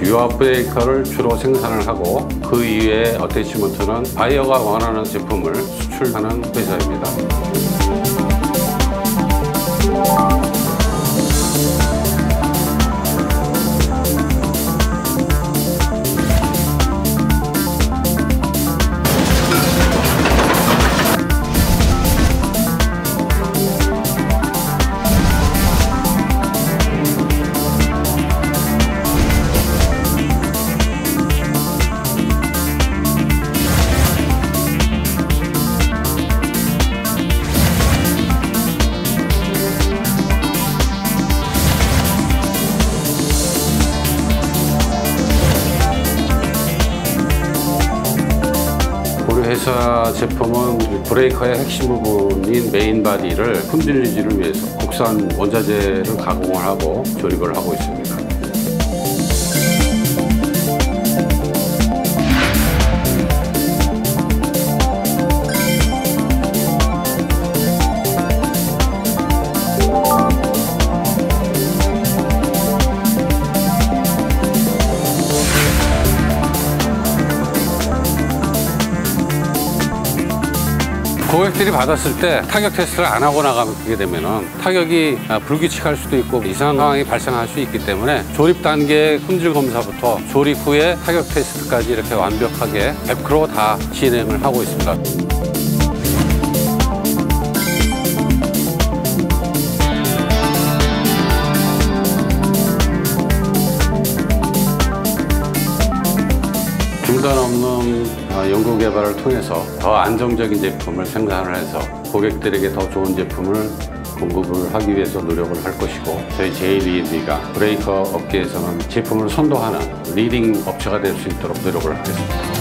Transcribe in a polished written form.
유압 브레이커를 주로 생산을 하고 그 이외에 어태치먼트는 바이어가 원하는 제품을 수출하는 회사입니다. 우리 회사 제품은 브레이커의 핵심 부분인 메인 바디를 품질 유지를 위해서 국산 원자재를 가공을 하고 조립을 하고 있습니다. 고객들이 받았을 때 타격 테스트를 안 하고 나가게 되면 타격이 불규칙할 수도 있고 이상한 상황이 발생할 수 있기 때문에 조립 단계의 품질 검사부터 조립 후에 타격 테스트까지 이렇게 완벽하게 100% 다 진행을 하고 있습니다. 중단 없는 연구 개발을 통해서 더 안정적인 제품을 생산을 해서 고객들에게 더 좋은 제품을 공급을 하기 위해서 노력을 할 것이고, 저희 JBMB가 브레이커 업계에서는 제품을 선도하는 리딩 업체가 될 수 있도록 노력을 하겠습니다.